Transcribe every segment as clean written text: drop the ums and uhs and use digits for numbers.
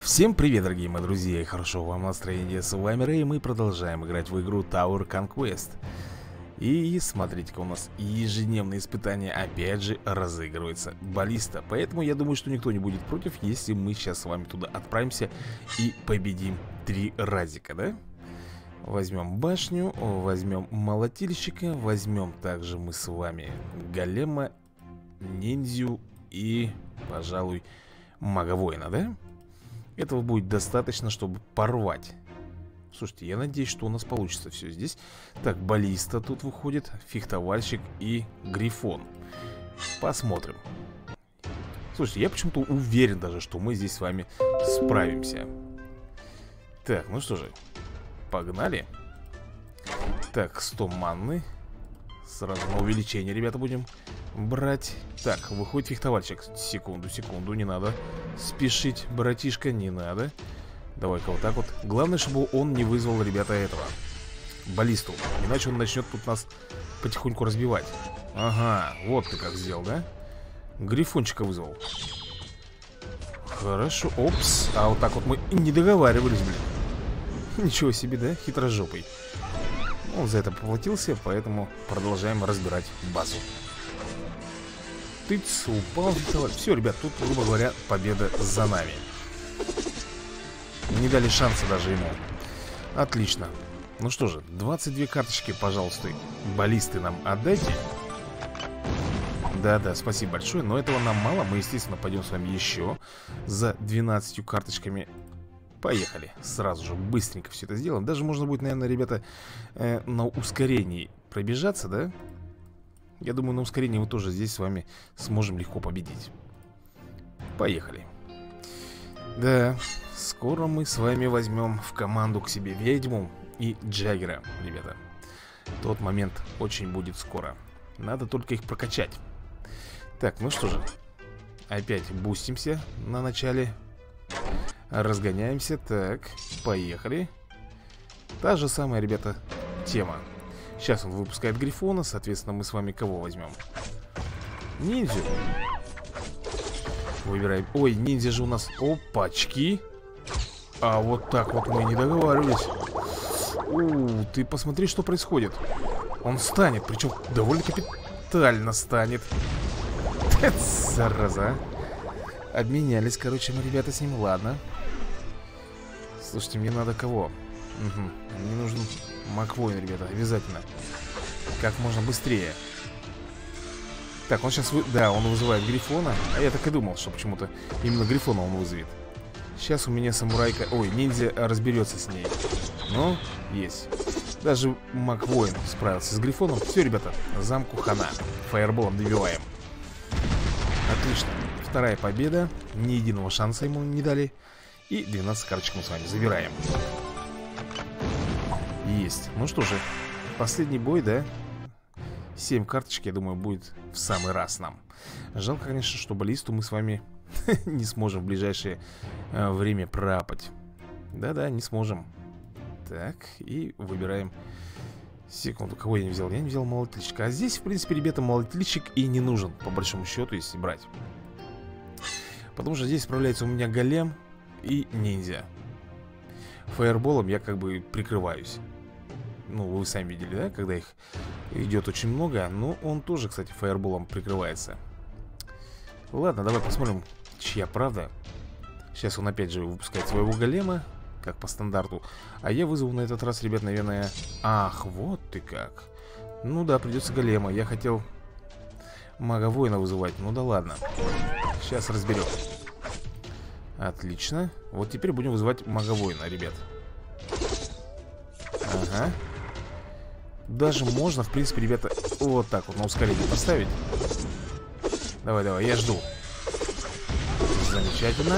Всем привет, дорогие мои друзья, и хорошо вам настроения. С вами Рэй, и мы продолжаем играть в игру Tower Conquest. И смотрите-ка, у нас ежедневные испытания опять же разыгрывается баллиста. Поэтому я думаю, что никто не будет против, если мы сейчас с вами туда отправимся и победим 3 разика, да? Возьмем башню, возьмем молотильщика, возьмем также мы с вами голема, ниндзю и, пожалуй, мага-воина, да? Этого будет достаточно, чтобы порвать. Слушайте, я надеюсь, что у нас получится все здесь. Так, баллиста тут выходит, фехтовальщик и грифон. Посмотрим. Слушайте, я почему-то уверен даже, что мы здесь с вами справимся. Так, ну что же, погнали. Так, 100 манны. Сразу на увеличение, ребята, будем брать. Так, выходит фехтовальщик. Секунду, не надо спешить, братишка, не надо. Давай-ка вот так вот. Главное, чтобы он не вызвал, ребята, этого баллисту. Иначе он начнет тут нас потихоньку разбивать. Ага, вот ты как сделал, да? Грифончика вызвал. Хорошо, опс. А вот так вот мы не договаривались, блин. Ничего себе, да? Хитрожопый. Он за это поплатился, поэтому продолжаем разбирать базу. Тыц, упал. Все, ребят, тут, грубо говоря, победа за нами. Не дали шанса даже ему. Отлично. Ну что же, 22 карточки, пожалуйста, баллисты нам отдайте. Да-да, спасибо большое, но этого нам мало. Мы, естественно, пойдем с вами еще за 12 карточками. Поехали. Сразу же быстренько все это сделаем. Даже можно будет, наверное, ребята, на ускорении пробежаться, да? Я думаю, на ускорении мы тоже здесь с вами сможем легко победить. Поехали. Да, скоро мы с вами возьмем в команду к себе ведьму и Джаггера, ребята. Тот момент очень будет скоро. Надо только их прокачать. Так, ну что же, опять бустимся на начале. Разгоняемся, так, поехали. Та же самая, ребята, тема. Сейчас он выпускает грифона, соответственно, мы с вами кого возьмем? Ниндзю. Выбираем. Ой, ниндзя же у нас. Опачки. А вот так вот мы не договаривались. Ты посмотри, что происходит. Он станет, причем довольно капитально станет. Зараза. Обменялись, короче, мы, ребята, с ним, ладно. Слушайте, мне надо кого? Мне нужен маг-воин, ребята, обязательно. Как можно быстрее. Так, он сейчас... Да, он вызывает грифона. А я так и думал, что почему-то именно грифона он вызовет. Сейчас у меня самурайка... Ой, ниндзя разберется с ней. Ну, есть. Даже маг-воин справился с грифоном. Все, ребята, замку хана. Фаерболом добиваем. Отлично. Вторая победа. Ни единого шанса ему не дали. И 12 карточек мы с вами забираем. Есть. Ну что же, последний бой, да? 7 карточек, я думаю, будет в самый раз нам. Жалко, конечно, что баллисту мы с вами не сможем в ближайшее время проапать. Да-да, не сможем. Так, и выбираем. Секунду, кого я не взял? Я не взял молотильщика. А здесь, в принципе, ребята, молотильщик и не нужен, по большому счету, если брать. Потому что здесь справляется у меня голем и ниндзя. Фаерболом я как бы прикрываюсь. Ну, вы сами видели, да, когда их идет очень много. Но он тоже, кстати, фаерболом прикрывается. Ладно, давай посмотрим, чья правда. Сейчас он опять же выпускает своего голема, как по стандарту. А я вызову на этот раз, ребят, наверное... Ах, вот ты как. Ну да, придется голема. Я хотел мага-воина вызывать. Ну да ладно. Сейчас разберем. Отлично. Вот теперь будем вызывать мага-воина, ребят. Ага. Даже можно, в принципе, ребята, вот так вот на ускорение поставить. Давай, я жду. Замечательно.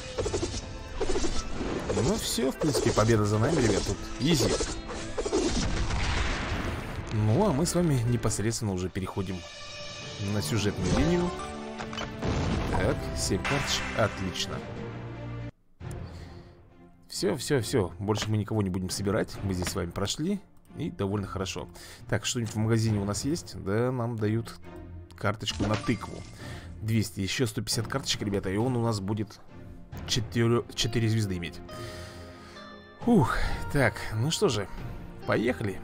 Ну все, в принципе, победа за нами, ребят. Тут изи. Ну, а мы с вами непосредственно уже переходим на сюжетную линию. Так, 7 карточек, отлично. Все. Больше мы никого не будем собирать. Мы здесь с вами прошли. И довольно хорошо. Так, что-нибудь в магазине у нас есть? Да, нам дают карточку на тыкву. 200, еще 150 карточек, ребята. И он у нас будет 4 звезды иметь. Ух, так, ну что же, поехали.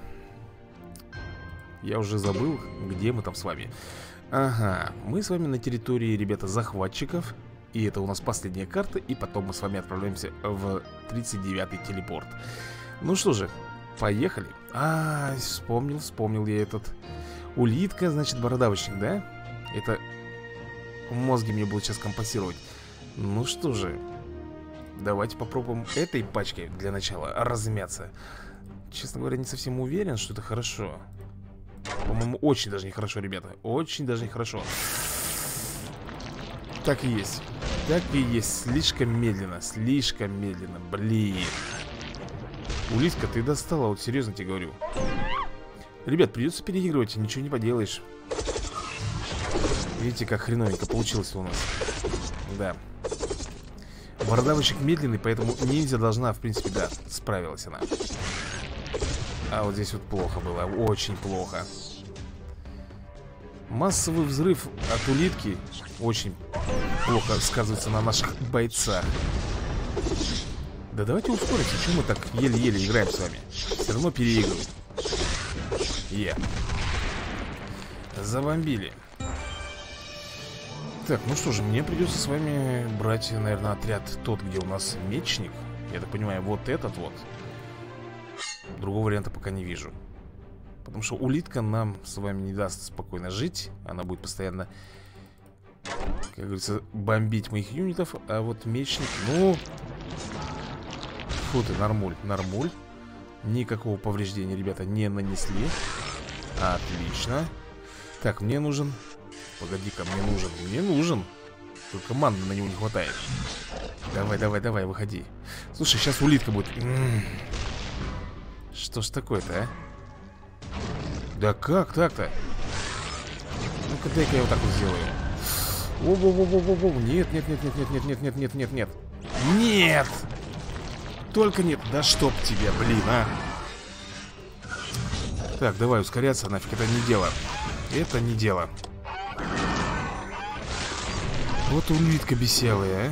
Я уже забыл, где мы там с вами. Ага, мы с вами на территории, ребята, захватчиков. И это у нас последняя карта. И потом мы с вами отправляемся в 39-й телепорт. Ну что же, поехали. Вспомнил я этот. Улитка, значит, бородавочник, да? Это мозги мне будут сейчас компасировать. Ну что же, давайте попробуем этой пачкой для начала размяться. Честно говоря, не совсем уверен, что это хорошо. По-моему, очень даже нехорошо, ребята. Очень даже нехорошо. Так и есть. Так и есть. Слишком медленно. Слишком медленно. Блин. Улитка, ты достала. Вот серьезно тебе говорю. Ребят, придется переигрывать. Ничего не поделаешь. Видите, как хреновенько получилось у нас. Да. Бородавочек медленный, поэтому ниндзя должна, в принципе, да, справилась она. А вот здесь вот плохо было, очень плохо. Массовый взрыв от улитки очень плохо сказывается на наших бойцах. Да давайте ускоримся, почему мы так еле-еле играем с вами? Все равно переигрываем. Забомбили. Так, ну что же, мне придется с вами брать, наверное, отряд тот, где у нас мечник. Я так понимаю, вот этот вот. Другого варианта пока не вижу. Потому что улитка нам с вами не даст спокойно жить. Она будет постоянно, как говорится, бомбить моих юнитов. А вот мечник, ну... Фу ты, нормуль. Никакого повреждения, ребята, не нанесли. Отлично. Так, мне нужен... Погоди-ка, мне нужен. Только маны на него не хватает. Давай, выходи. Слушай, сейчас улитка будет. Что ж такое-то, а? Да как так-то? Ну-ка, дай-ка я вот так вот сделаю. Воу-воу-воу-воу-воу. Нет. Нет! Только нет. Да чтоб тебя, блин, а. Так, давай ускоряться, нафиг, это не дело. Это не дело. Вот улитка бесявая,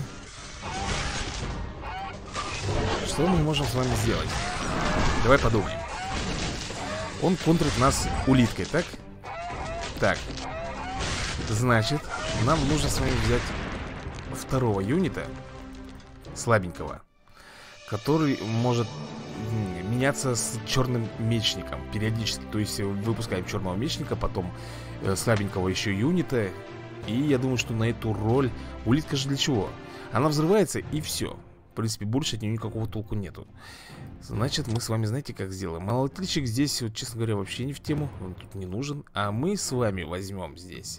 а. Что мы можем с вами сделать? Давай подумаем. Он контрит нас улиткой, так? Так. Значит, нам нужно с вами взять второго юнита, слабенького, который может меняться с черным мечником периодически. То есть выпускаем черного мечника, потом слабенького еще юнита. И я думаю, что на эту роль... Улитка же для чего? Она взрывается и все. В принципе, больше от нее никакого толку нету. Значит, мы с вами, знаете, как сделаем? Молотильщик здесь, вот, честно говоря, вообще не в тему. Он тут не нужен. А мы с вами возьмем здесь,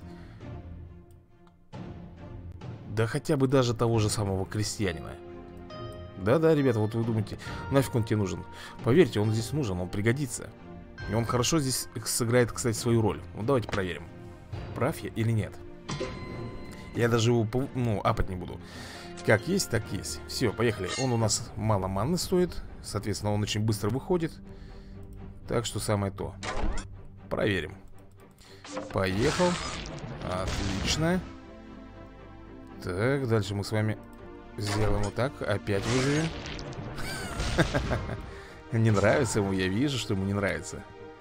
да хотя бы даже того же самого крестьянина. Да-да, ребята, вот вы думаете, нафиг он тебе нужен? Поверьте, он здесь нужен, он пригодится. И он хорошо здесь сыграет, кстати, свою роль. Ну, давайте проверим, прав я или нет. Я даже его, ну, апать не буду. Как есть, так есть. Все, поехали. Он у нас мало маны стоит. Соответственно, он очень быстро выходит. Так что самое то. Проверим. Поехал. Отлично. Так, дальше мы с вами сделаем вот так. Опять вызовем. Не нравится ему, я вижу, что ему не нравится.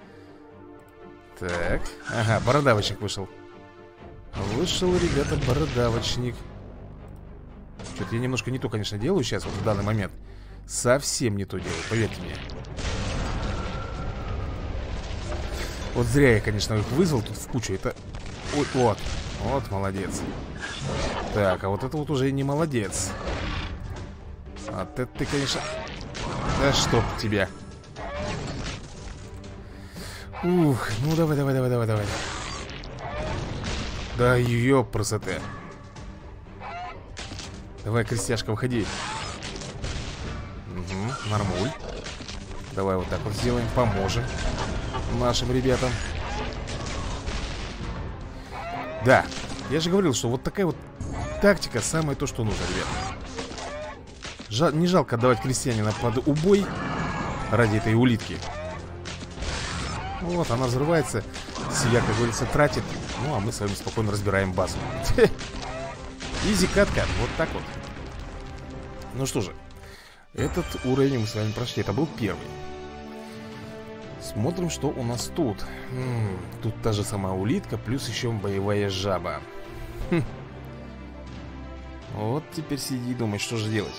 Так, ага, бородавочник вышел. Вышел, ребята, бородавочник. Что-то я немножко не то, конечно, делаю сейчас, вот в данный момент. Совсем не то делаю, поверьте мне. Вот зря я, конечно, их вызвал тут в кучу. Это... Ой, вот, молодец. Так, а вот это вот уже не молодец. А ты, конечно... Да чтоб тебя. Ух, ну давай. Да ёпрсоте. Давай, крестьяшка, выходи. Угу, нормуль. Давай вот так вот сделаем, поможем нашим ребятам. Да, я же говорил, что вот такая вот тактика самое то, что нужно, ребят. Не жалко отдавать крестьянина под убой ради этой улитки. Вот, она взрывается, себя, как говорится, тратит. Ну, а мы с вами спокойно разбираем базу. Изи катка, вот так вот. Ну что же, этот уровень мы с вами прошли. Это был первый. Смотрим, что у нас тут. Тут та же самая улитка, плюс еще боевая жаба. Вот теперь сиди и думай, что же делать.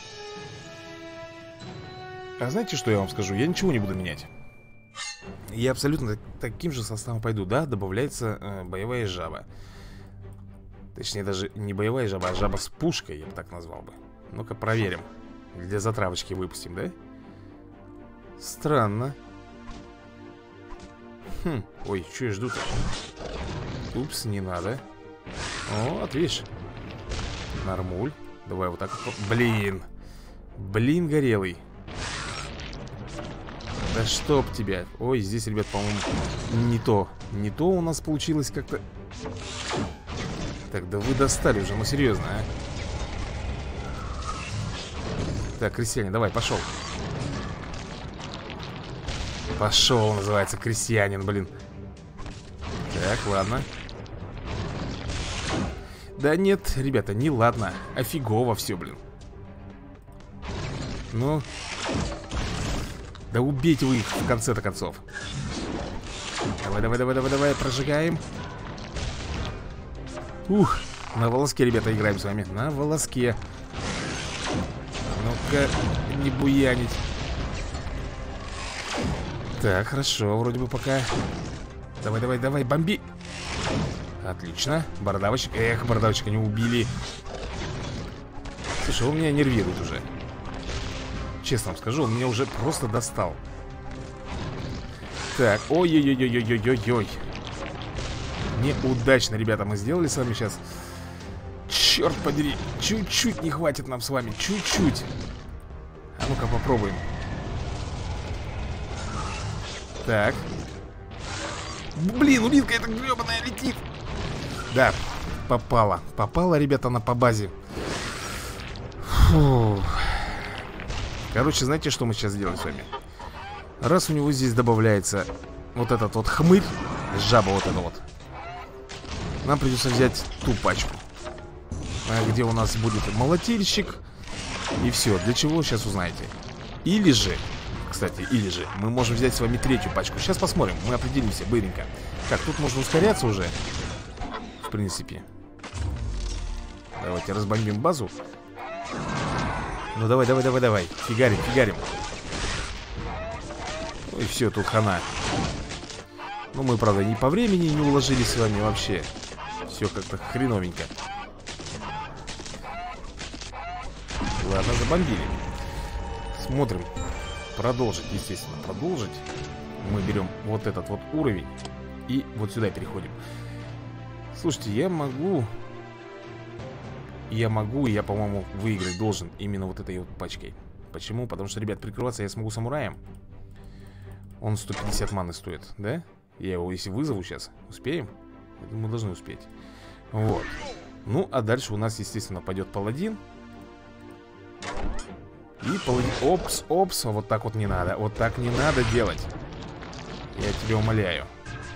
А знаете, что я вам скажу? Я ничего не буду менять. Я абсолютно таким же составом пойду. Да, добавляется боевая жаба. Точнее, даже не боевая жаба, а жаба с пушкой, я бы так назвал бы. Ну-ка, проверим. Для затравочки выпустим, да? Странно. Ой, что я жду-то? Упс, не надо. О, вот видишь. Нормуль. Давай вот так вот. Блин. Блин, горелый. Да чтоб тебя. Ой, здесь, ребят, по-моему, не то. Не то у нас получилось как-то. Так, да вы достали уже, ну серьезно, а. Так, крестьяне, давай, пошел. Пошел, называется, крестьянин, блин. Так, ладно. Да нет, ребята, не ладно. Офигово все, блин. Ну. Да убейте вы их в конце-то концов. Давай, давай, давай, давай, давай, прожигаем. Ух, на волоске, ребята, играем с вами. На волоске. Ну-ка, не буянить. Так, хорошо, вроде бы пока. Давай, давай, давай, бомби. Отлично, бородавочек. Эх, бородавочка не убили. Слушай, он меня нервирует уже. Честно вам скажу, он меня уже просто достал. Так, ой-ой-ой-ой-ой-ой-ой. Неудачно, ребята, мы сделали с вами сейчас. Черт подери, чуть-чуть не хватит нам с вами, чуть-чуть. А ну-ка попробуем. Так. Блин, улитка эта гребаная летит. Да, попала. Попала, ребята, она по базе. Фу. Короче, знаете, что мы сейчас сделаем с вами? Раз у него здесь добавляется вот этот вот хмырь, жаба вот эта вот, нам придется взять ту пачку, где у нас будет молотильщик. И все, для чего, сейчас узнаете. Или же, кстати, или же мы можем взять с вами третью пачку. Сейчас посмотрим, мы определимся быренько. Так, тут можно ускоряться уже. В принципе. Давайте разбомбим базу. Ну давай, давай, давай, давай. Фигарим, фигарим. Ой, все, тут хана. Ну мы, правда, ни по времени не уложились с вами вообще. Все как-то хреновенько. Ладно, забомбили. Смотрим. Продолжить, естественно, продолжить. Мы берем вот этот вот уровень и вот сюда переходим. Слушайте, я, по-моему, выиграть должен именно вот этой вот пачкой. Почему? Потому что, ребят, прикрываться я смогу самураем. Он 150 маны стоит, да? Я его, если вызову сейчас, успеем? Я думаю, мы должны успеть. Вот. Ну, а дальше у нас, естественно, пойдет паладин. И паладин... Опс, опс, вот так вот не надо. Вот так не надо делать. Я тебя умоляю.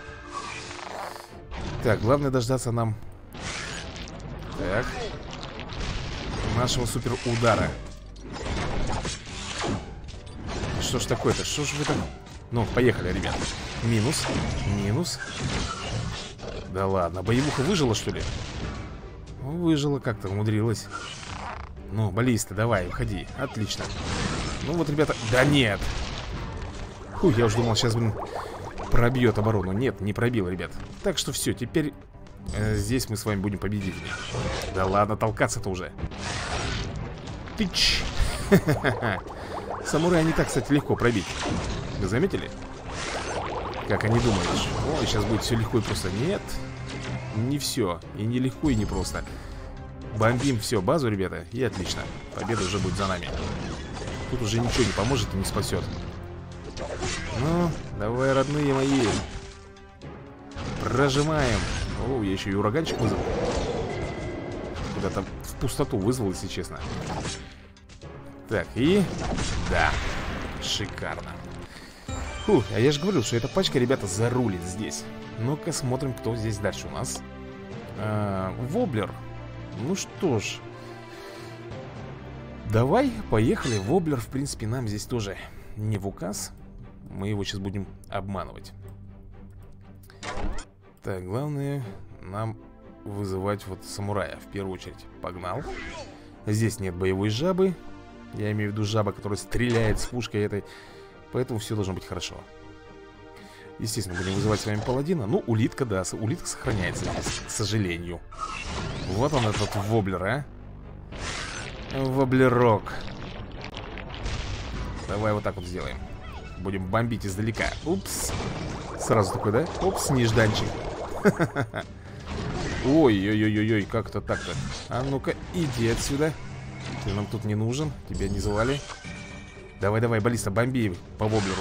Так, главное дождаться нам... Так. Нашего супер удара. Что ж такое-то? Что ж вы так... Ну, поехали, ребят. Минус, минус. Да ладно, боевуха выжила, что ли? Выжила как-то, умудрилась. Ну, баллиста, давай, уходи. Отлично. Ну вот, ребята... Да нет! Фу, я уже думал, сейчас, блин, пробьет оборону. Нет, не пробил, ребят. Так что все, теперь здесь мы с вами будем победителями. Да ладно, толкаться-то уже. Тыч! Самурая не так, кстати, легко пробить. Вы заметили? Как они думают? Ой, сейчас будет все легко и просто. Нет, не все. И не легко, и не просто. Бомбим все, базу, ребята, и отлично. Победа уже будет за нами. Тут уже ничего не поможет и не спасет. Ну, давай, родные мои. Прожимаем. О, я еще и ураганчик вызвал. Куда-то в пустоту вызвал, если честно. Так, и... Да, шикарно. Фух, а я же говорил, что эта пачка, ребята, зарулит здесь. Ну-ка, смотрим, кто здесь дальше у нас. Воблер. Ну что ж. Давай, поехали. Воблер, в принципе, нам здесь тоже не в указ. Мы его сейчас будем обманывать. Так, главное нам вызывать вот самурая в первую очередь. Погнал. Здесь нет боевой жабы. Я имею в виду жаба, которая стреляет с пушкой этой. Поэтому все должно быть хорошо. Естественно, будем вызывать с вами паладина. Ну, улитка, да, улитка сохраняется здесь, к сожалению. Вот он, этот воблер, а. Воблерок. Давай вот так вот сделаем. Будем бомбить издалека. Упс. Сразу такой, да? Упс, нежданчик. Ой-ой-ой-ой, как это так-то? А ну-ка, иди отсюда. Ты нам тут не нужен, тебя не звали. Давай-давай, баллиста, бомби по воблеру.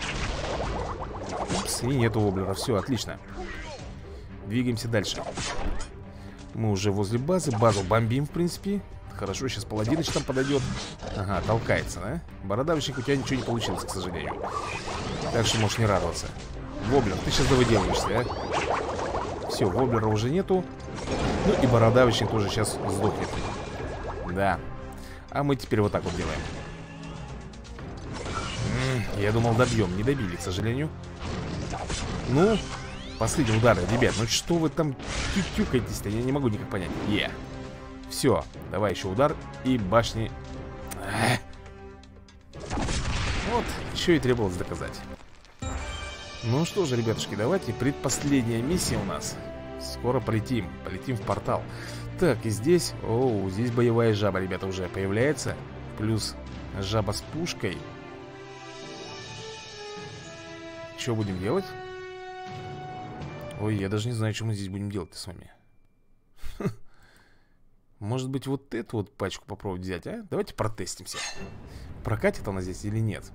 Упс, и нету воблера, все, отлично. Двигаемся дальше. Мы уже возле базы, базу бомбим, в принципе. Хорошо, сейчас паладиныч там подойдет. Ага, толкается, да? Бородавочник, у тебя ничего не получилось, к сожалению. Так что можешь не радоваться. Воблер, ты сейчас довыделываешься, а? Все, воблера уже нету. Ну и бородавочник тоже сейчас сдохнет. Да. А мы теперь вот так вот делаем. Я думал, добьем. Не добили, к сожалению. Ну, последний удар, ребят. Ну что вы там тютюкаетесь-то? Я не могу никак понять. Все, давай еще удар. И башни. Вот, что и требовалось доказать. Ну что же, ребятушки, давайте. Предпоследняя миссия у нас. Скоро полетим. Полетим в портал. Так, и здесь... Оу, здесь боевая жаба, ребята, уже появляется. Плюс жаба с пушкой. Что будем делать? Ой, я даже не знаю, что мы здесь будем делать-то с вами. Может быть, вот эту вот пачку попробовать взять, а? Давайте протестимся. Прокатит она здесь или нет?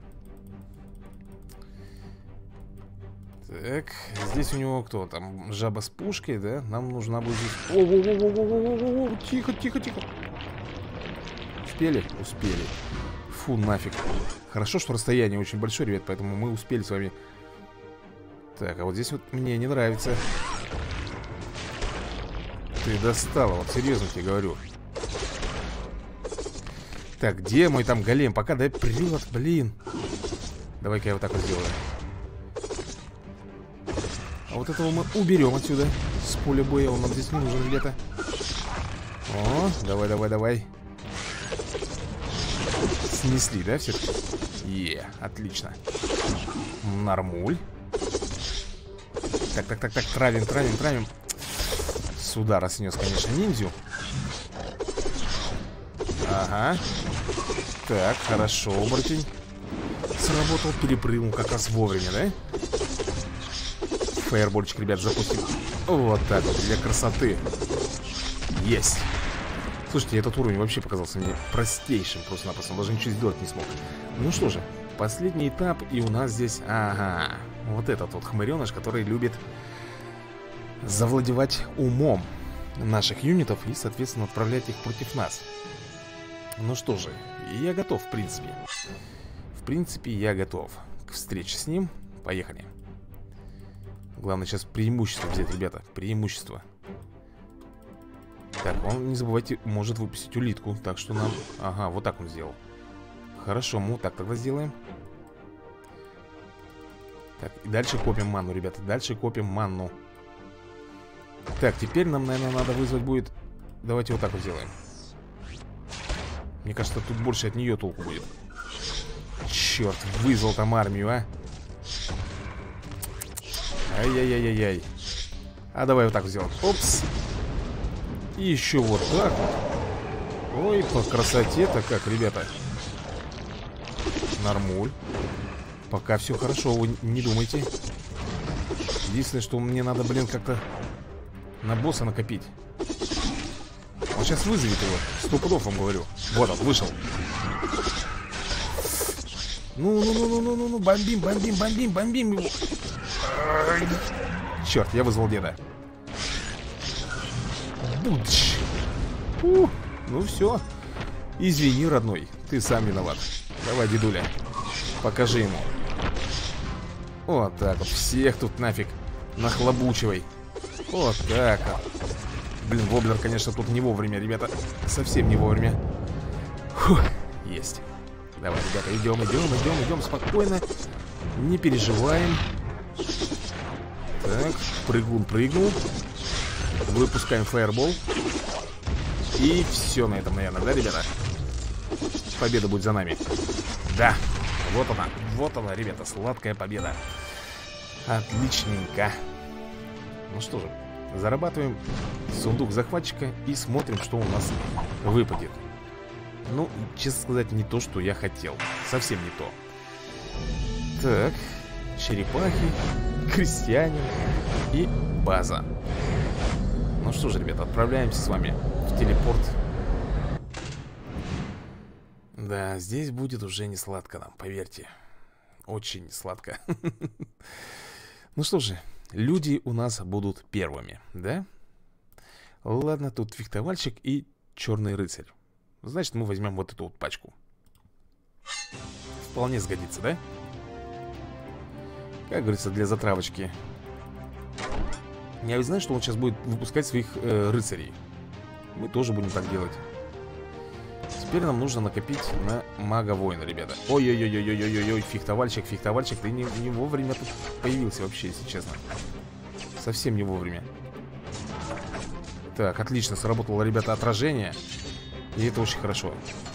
Так, здесь у него кто там? Жаба с пушкой, да? Нам нужна будет здесь... О-о-о-о-о-о-о-о! Тихо, тихо, тихо. Успели? Успели. Фу, нафиг. Хорошо, что расстояние очень большое, ребят, поэтому мы успели с вами. Так, а вот здесь вот мне не нравится. Ты достала, вот серьезно тебе говорю. Так, где мой там голем? Пока дай привод, блин. Давай-ка я вот так вот сделаю. А вот этого мы уберем отсюда. С поля боя он нам здесь не нужен где-то. О, давай, давай, давай. Снесли, да, все-таки? Отлично. Нормуль. Так, так, так, так, травим, травим, травим. С удара снес, конечно, ниндзю. Ага. Так, хорошо, оборотень сработал, перепрыгнул как раз вовремя, да? Фаербольчик, ребят, запустим. Вот так вот, для красоты. Есть. Слушайте, этот уровень вообще показался мне простейшим. Просто-напросто, он даже ничего сделать не смог. Ну что же, последний этап. И у нас здесь, ага, вот этот вот хмыреныш, который любит завладевать умом наших юнитов и, соответственно, отправлять их против нас. Ну что же, я готов, в принципе. В принципе, я готов к встрече с ним. Поехали. Главное сейчас преимущество взять, ребята. Преимущество. Так, он, не забывайте, может выпустить улитку. Так что нам... Ага, вот так он сделал. Хорошо, мы вот так тогда сделаем. Так, и дальше копим манну, ребята. Дальше копим манну. Так, теперь нам, наверное, надо вызвать будет... Давайте вот так вот сделаем. Мне кажется, тут больше от нее толку будет. Черт, вызвал там армию, а. Ай-яй-яй-яй-яй. А давай вот так вот сделаем. Опс. И еще вот так вот. Ой, по красоте-то как, ребята. Нормуль. Пока все хорошо, вы не думайте. Единственное, что мне надо, блин, как-то на босса накопить. Он сейчас вызовет его. 100 пудов вам говорю. Вот он, вышел. Ну, бомбим, бомбим, бомбим, бомбим его. Черт, я вызвал деда. Будч. Ну все. Извини, родной, ты сам виноват. Давай, дедуля, покажи ему. Вот так вот, всех тут нафиг нахлобучивай. Вот так вот. Блин, воблер, конечно, тут не вовремя, ребята. Совсем не вовремя. Фух. Есть. Давай, ребята, идем спокойно. Не переживаем. Так, прыгун прыгнул. Выпускаем фаербол. И все на этом, наверное, да, ребята? Победа будет за нами. Да, вот она, ребята, сладкая победа. Отличненько. Ну что же, зарабатываем сундук захватчика и смотрим, что у нас выпадет. Ну, честно сказать, не то, что я хотел. Совсем не то. Так, черепахи, крестьяне и база. Ну что же, ребята, отправляемся с вами в телепорт. Да, здесь будет уже не сладко нам, поверьте. Очень не сладко. Ну что же, люди у нас будут первыми, да? Ладно, тут фехтовальщик и черный рыцарь. Значит, мы возьмем вот эту вот пачку. Вполне сгодится, да? Как говорится, для затравочки. Я ведь знаю, что он сейчас будет выпускать своих рыцарей. Мы тоже будем так делать. Теперь нам нужно накопить на мага-воина, ребята. Ой-ой-ой-ой-ой-ой-ой, фехтовальщик, ты не вовремя тут появился вообще, если честно. Совсем не вовремя. Так, отлично, сработало, ребята, отражение. И это очень хорошо.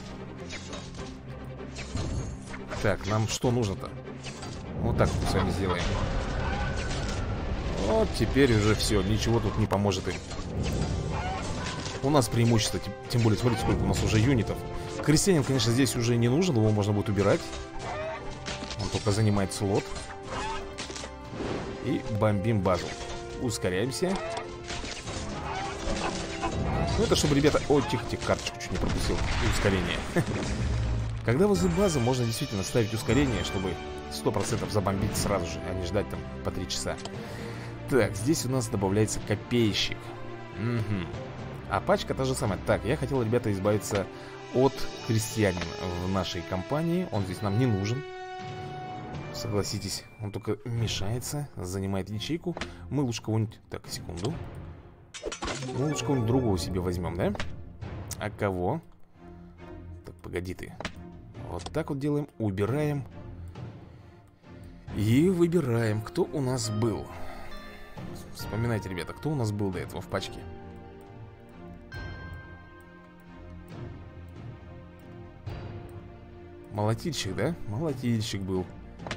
Так, нам что нужно-то? Вот так вот с вами сделаем. Вот теперь уже все, ничего тут не поможет им. У нас преимущество, тем более, смотрите, сколько у нас уже юнитов. Крестьянин, конечно, здесь уже не нужен, его можно будет убирать. Он только занимает слот. И бомбим базу. Ускоряемся. Ну это чтобы, ребята... Ой, тихо-тихо, карточку чуть не пропустил. Ускорение. Когда возле базы можно действительно ставить ускорение, чтобы 100% забомбить сразу же, а не ждать там по 3 часа. Так, здесь у нас добавляется копейщик. Угу. А пачка та же самая. Так, я хотел, ребята, избавиться от крестьянина в нашей компании. Он здесь нам не нужен. Согласитесь, он только мешается, занимает ячейку. Мы лучше кого-нибудь... Так, секунду. Мы лучше кого-нибудь другого себе возьмем, да? А кого? Так, погоди ты. Вот так вот делаем, убираем. И выбираем, кто у нас был. Вспоминайте, ребята, кто у нас был до этого в пачке. Молотильщик, да? Молотильщик был.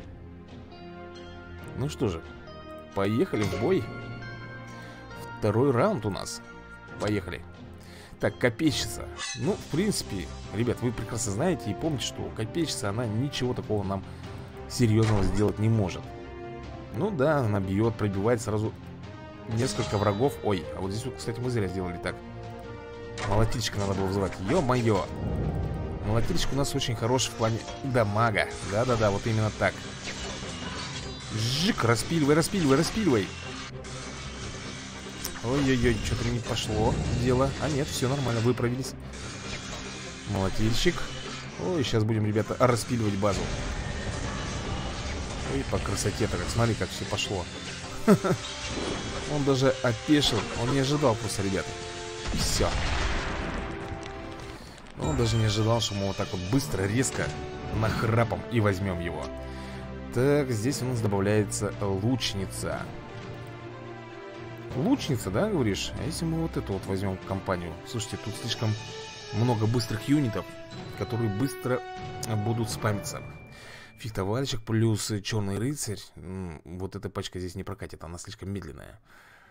Ну что же, поехали в бой. Второй раунд у нас. Поехали. Так, копейщица. Ну, в принципе, ребят, вы прекрасно знаете и помните, что копейщица, она ничего такого нам серьезного сделать не может. Ну да, она бьет, пробивает сразу несколько врагов. Ой, а вот здесь, кстати, мы зря сделали так. Молотильщика надо было вызывать. Ё-моё. Молотильщик у нас очень хороший в плане дамага. Да-да-да, вот именно так. Жик, распиливай, распиливай, распиливай. Ой-ой-ой, что-то не пошло дело. А нет, все нормально, выправились. Молотильщик. Ой, сейчас будем, ребята, распиливать базу. Ой, по красоте-то, как, смотри, как все пошло. Он даже опешил. Он не ожидал просто, ребята. Все. Он даже не ожидал, что мы вот так вот быстро, резко нахрапом и возьмем его. Так, здесь у нас добавляется лучница. Лучница, да, говоришь? А если мы вот эту вот возьмем в компанию? Слушайте, тут слишком много быстрых юнитов, которые быстро будут спамиться. Фехтовальщик плюс черный рыцарь. Вот эта пачка здесь не прокатит, она слишком медленная.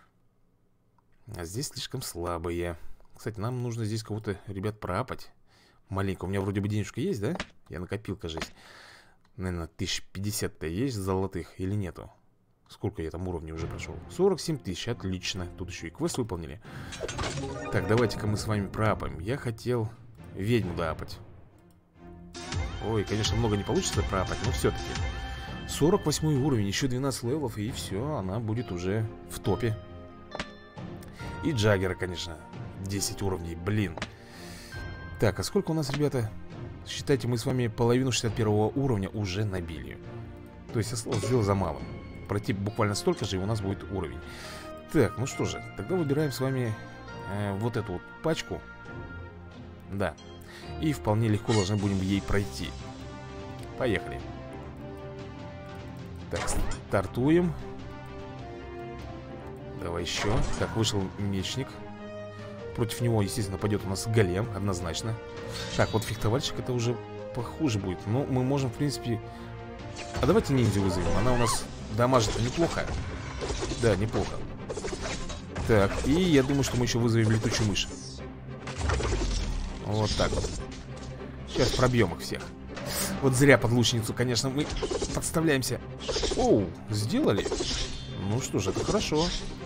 А здесь слишком слабые. Кстати, нам нужно здесь кого-то, ребят, проапать. Маленько, у меня вроде бы денежка есть, да? Я накопил, кажется. Наверное, 1050-то есть золотых или нету? Сколько я там уровней уже прошел? 47 тысяч, отлично. Тут еще и квест выполнили. Так, давайте-ка мы с вами проапаем. Я хотел ведьму доапать. Ой, конечно, много не получится проапать, но все-таки 48 уровень, еще 12 левелов, и все, она будет уже в топе. И Джаггера, конечно, 10 уровней, блин. Так, а сколько у нас, ребята? Считайте, мы с вами половину 61 уровня уже набили. То есть осталось сделать за малым. Пройти буквально столько же, и у нас будет уровень. Так, ну что же, тогда выбираем с вами вот эту вот пачку. Да. И вполне легко должны будем ей пройти. Поехали. Так, стартуем. Давай еще. Так, вышел мечник. Против него, естественно, пойдет у нас голем, однозначно. Так, вот фехтовальщик это уже похуже будет. Но мы можем, в принципе... А давайте ниндзю вызовем. Она у нас дамажит неплохо. Да, неплохо. Так, и я думаю, что мы еще вызовем летучую мышь. Вот так вот. Сейчас пробьем их всех. Вот зря под лучницу, конечно, мы подставляемся. Оу, сделали? Ну что ж, это хорошо.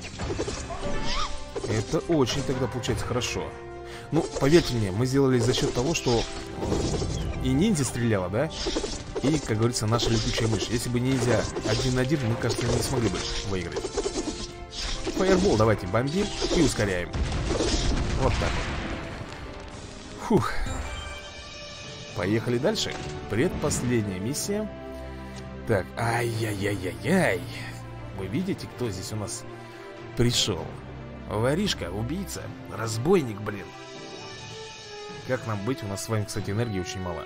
Это очень тогда получается хорошо. Ну, поверьте мне, мы сделали за счет того, что и ниндзя стреляла, да? И, как говорится, наша летучая мышь. Если бы ниндзя 1 на 1, мы, кажется, не смогли бы выиграть. Фаербол давайте бомбим и ускоряем. Вот так вот. Фух. Поехали дальше. Предпоследняя миссия. Так, ай-яй-яй-яй-яй. Вы видите, кто здесь у нас пришел? Воришка, убийца, разбойник, блин. Как нам быть? У нас с вами, кстати, энергии очень мало.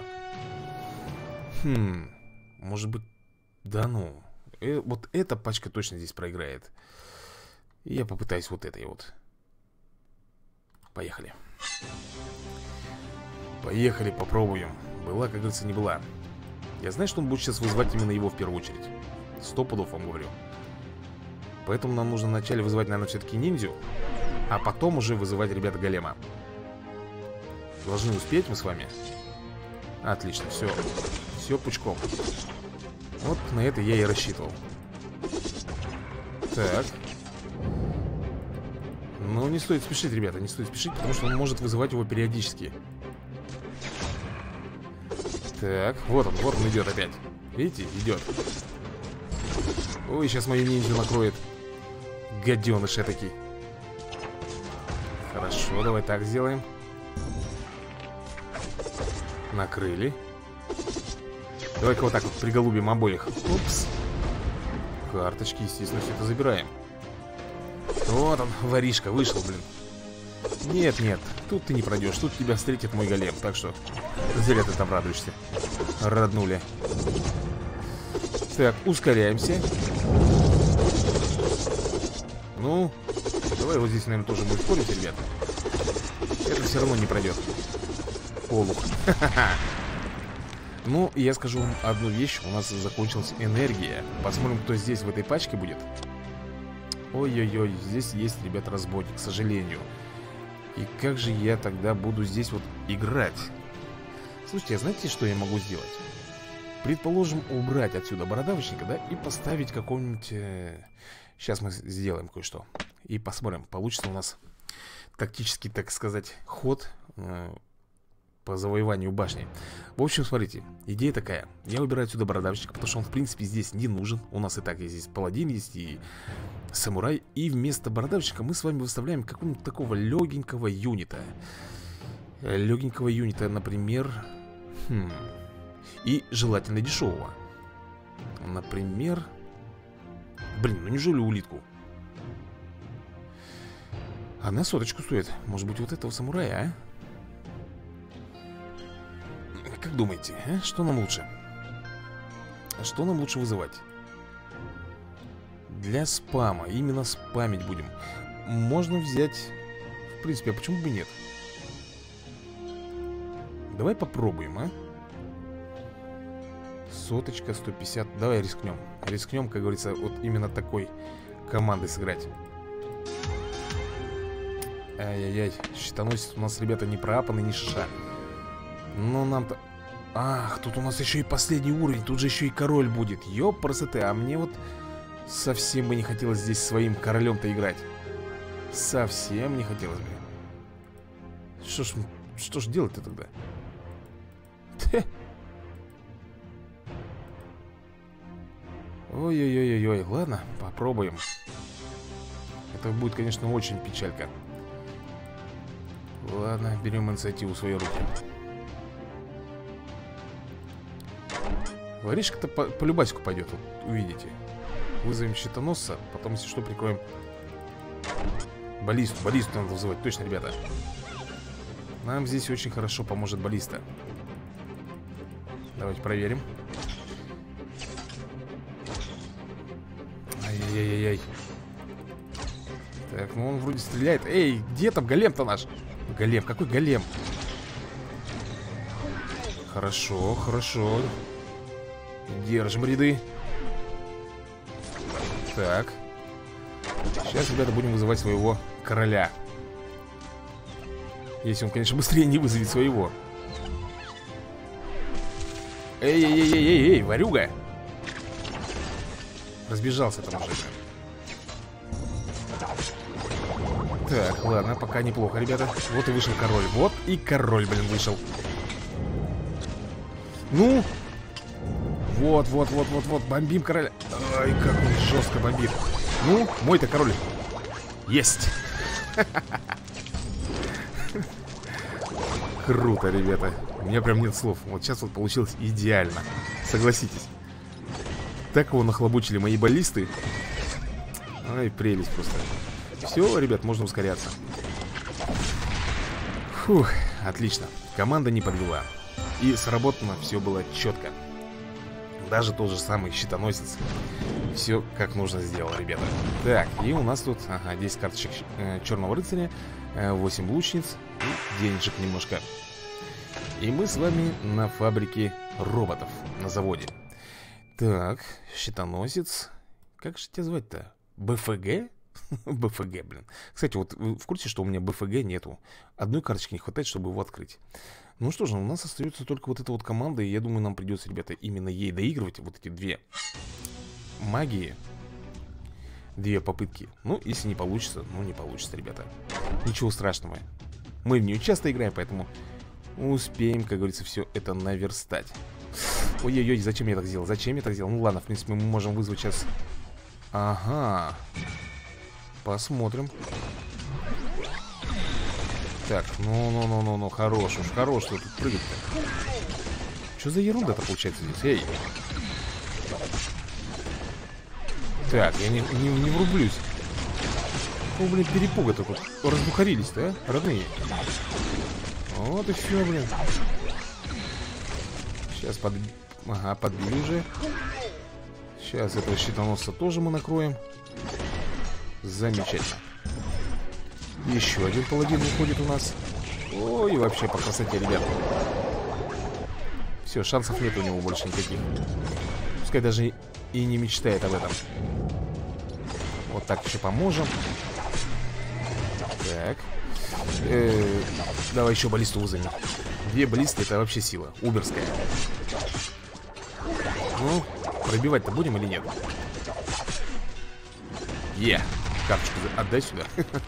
Может быть... Да ну. Вот эта пачка точно здесь проиграет. И я попытаюсь вот этой вот. Поехали. Поехали, попробуем. Была, как говорится, не была. Я знаю, что он будет сейчас вызывать именно его в первую очередь. 100 пудов вам говорю. Поэтому нам нужно вначале вызывать, наверное, все-таки ниндзю. А потом уже вызывать, ребята, голема. Должны успеть мы с вами. Отлично, все. Все пучком. Вот на это я и рассчитывал. Так. Ну, не стоит спешить, ребята, не стоит спешить, потому что он может вызывать его периодически. Так, вот он идет опять. Видите, идет. Ой, сейчас мою ниндзю накроет. Гаденыш этакий. Хорошо, давай так сделаем. Накрыли. Давай-ка вот так вот приголубим обоих. Упс. Карточки, естественно, все это забираем. Вот он, воришка, вышел, блин. Нет, нет, тут ты не пройдешь. Тут тебя встретит мой голем. Так что зря ты там радуешься. Роднули. Так, ускоряемся. Ну, давай вот здесь, наверное, тоже будет спорить, ребят. Это все равно не пройдет. Олух. Ну, я скажу вам одну вещь. У нас закончилась энергия. Посмотрим, кто здесь в этой пачке будет. Ой-ой-ой, здесь есть, ребят, разбойник, к сожалению. И как же я тогда буду здесь вот играть? Слушайте, а знаете, что я могу сделать? Предположим, убрать отсюда бородавочника, да, и поставить какого-нибудь... Сейчас мы сделаем кое-что. И посмотрим, получится у нас тактический, так сказать, ход по завоеванию башни. В общем, смотрите, идея такая. Я убираю отсюда бородавочника, потому что он, в принципе, здесь не нужен. У нас и так есть здесь паладин, есть и самурай. И вместо бородавочника мы с вами выставляем какого-нибудь такого легенького юнита. Легенького юнита, например... И желательно дешевого. Например... Блин, ну неужели улитку? Она соточку стоит. Может быть, вот этого самурая, а? Как думаете, а? Что нам лучше? Что нам лучше вызывать? Для спама. Именно спамить будем. Можно взять... В принципе, а почему бы нет? Давай попробуем, а? Соточка, 150. Давай рискнем. Рискнем, как говорится, вот именно такой командой сыграть. Ай-яй-яй. Щитоносец у нас, ребята, не проапанный, ни шиша. Но нам-то... Ах, тут у нас еще и последний уровень. Тут же еще и король будет. Ёпрст, а мне вот совсем бы не хотелось здесь своим королем-то играть. Совсем не хотелось бы. Что ж делать-то тогда? Ой-ой-ой-ой, ладно, попробуем. Это будет, конечно, очень печалька. Ладно, берем инициативу в свои руки. Воришка-то по любасику пойдет, вот, увидите. Вызовем щитоносца, потом, если что, прикроем баллисту. Баллисту надо вызывать, точно, ребята. Нам здесь очень хорошо поможет баллиста. Давайте проверим. Ай-яй-яй-яй. Так, ну он вроде стреляет. Эй, где там голем-то наш? Голем, какой голем? Хорошо, хорошо. Держим ряды. Так. Сейчас, ребята, будем вызывать своего короля. Если он, конечно, быстрее не вызовет своего. Эй-эй-эй-эй-эй, ворюга! Разбежался там уже. Так, ладно, пока неплохо, ребята. Вот и вышел король. Вот и король, блин, вышел. Ну! Вот, бомбим короля. Ай, как он жестко бомбит. Ну, мой-то король. Есть! Круто, ребята. У меня прям нет слов. Вот сейчас вот получилось идеально. Согласитесь. Так его нахлобучили мои баллисты. Ай, прелесть просто. Все, ребят, можно ускоряться. Фух, отлично. Команда не подвела. И сработано все было четко. Даже тот же самый щитоносец все как нужно сделал, ребята. Так, и у нас тут, ага, 10 карточек черного рыцаря, 8 лучниц и денежек немножко. И мы с вами на фабрике роботов, на заводе. Так, щитоносец. Как же тебя звать-то? БФГ? БФГ, блин. Кстати, вот вы в курсе, что у меня БФГ нету? Одной карточки не хватает, чтобы его открыть. Ну что же, у нас остается только вот эта вот команда. И я думаю, нам придется, ребята, именно ей доигрывать. Вот эти две магии. Две попытки. Ну, если не получится, ну не получится, ребята. Ничего страшного. Мы в нее часто играем, поэтому успеем, как говорится, все это наверстать. Ой-ой-ой, зачем я так сделал? Зачем я так сделал? Ну ладно, в принципе, мы можем вызвать сейчас. Ага. Посмотрим. Так, ну, хорош уж, хорош, что тут прыгать-то. Что за ерунда-то получается здесь? Эй. Так, я не врублюсь. Какого, блин, перепуга-то тут разбухарились-то, а, родные? Вот и все, блин. Сейчас подбили уже. Сейчас этого щитоносца тоже мы накроем. Замечательно. Еще один паладин выходит у нас. Ой, вообще по красоте, ребят. Все, шансов нет у него больше никаких. Пускай даже и не мечтает об этом. Вот так еще поможем. Так. Давай еще баллисту вызовем. Две баллисты — это вообще сила. Уберская. Ну, пробивать-то будем или нет? Карточку отдай сюда.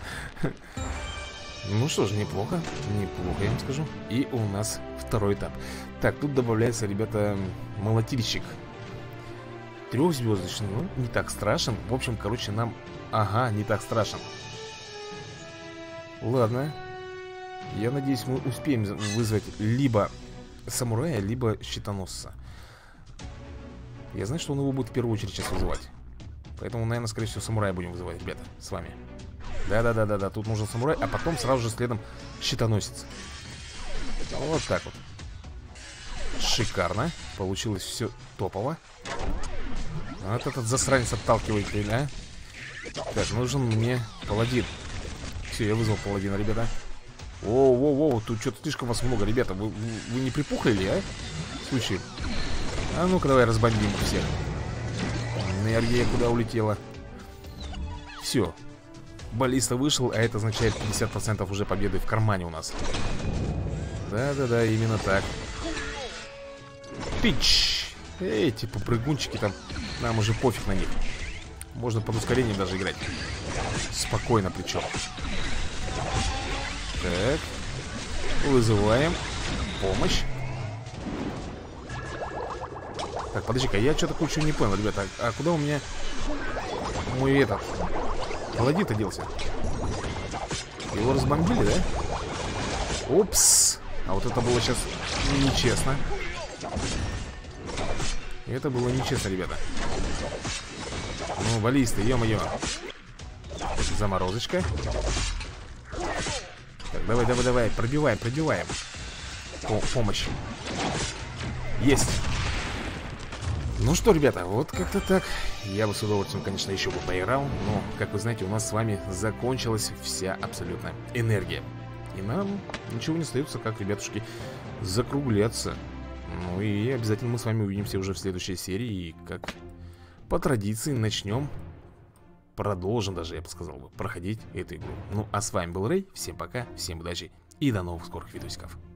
Ну что ж, неплохо. Неплохо, я вам скажу. И у нас второй этап. Так, тут добавляется, ребята, молотильщик. Трехзвездочный, ну, не так страшен. В общем, короче, нам... Ага, не так страшен. Ладно. Я надеюсь, мы успеем вызвать либо самурая, либо щитоносца. Я знаю, что он его будет в первую очередь сейчас вызывать. Поэтому, наверное, скорее всего, самурая будем вызывать, ребята, с вами. Да-да-да-да-да, тут нужен самурай, а потом сразу же следом щитоносец. Вот так вот. Шикарно. Получилось все топово. Вот этот засранец отталкивает меня. Так, нужен мне паладин. Все, я вызвал паладина, ребята. Воу-воу-воу, тут что-то слишком вас много, ребята. Вы не припухлили, а? Слушай. А ну-ка давай разбомбим всех. Энергия куда улетела? Все. Баллиста вышел, а это означает 50% уже победы в кармане у нас. Да-да-да, именно так. Пич! Эти попрыгунчики там, нам уже пофиг на них. Можно под ускорением даже играть. Спокойно причем. Так. Вызываем помощь. Так, подожди-ка, я что-то кое-что не понял, ребята. А куда у меня мой этот паладин-то делся? Его разбомбили, да? Упс. А вот это было сейчас нечестно. Это было нечестно, ребята. Ну, баллисты, ё-моё. Заморозочка. Так, Давай, давай, давай, пробиваем, пробиваем. Помощь. Есть. Ну что, ребята, вот как-то так. Я бы с удовольствием, конечно, еще бы поиграл. Но, как вы знаете, у нас с вами закончилась вся абсолютно энергия. И нам ничего не остается, как, ребятушки, закругляться. Ну и обязательно мы с вами увидимся уже в следующей серии. И как по традиции начнем, продолжим даже, я бы сказал, проходить эту игру. Ну а с вами был Рэй, всем пока, всем удачи и до новых скорых видосиков.